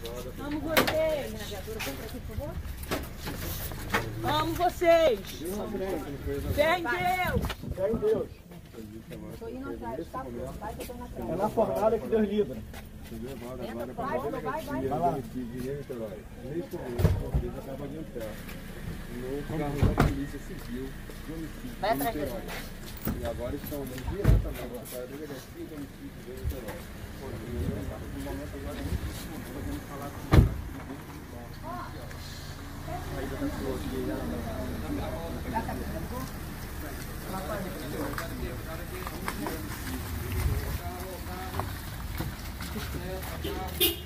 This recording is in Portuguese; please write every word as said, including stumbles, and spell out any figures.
Amo vocês. Amo vocês. Fé em Deus. Fé em Deus. É na fornalha que Deus livra. Vai, vai, vai. Vai lá. Neste momento, a polícia acaba adiantando. No carro da polícia civil de homicídio de Niterói. E agora estão diretamente para a delegacia de homicídio de Niterói. No momento agora, nós vamos falar com o saída da sua aqui.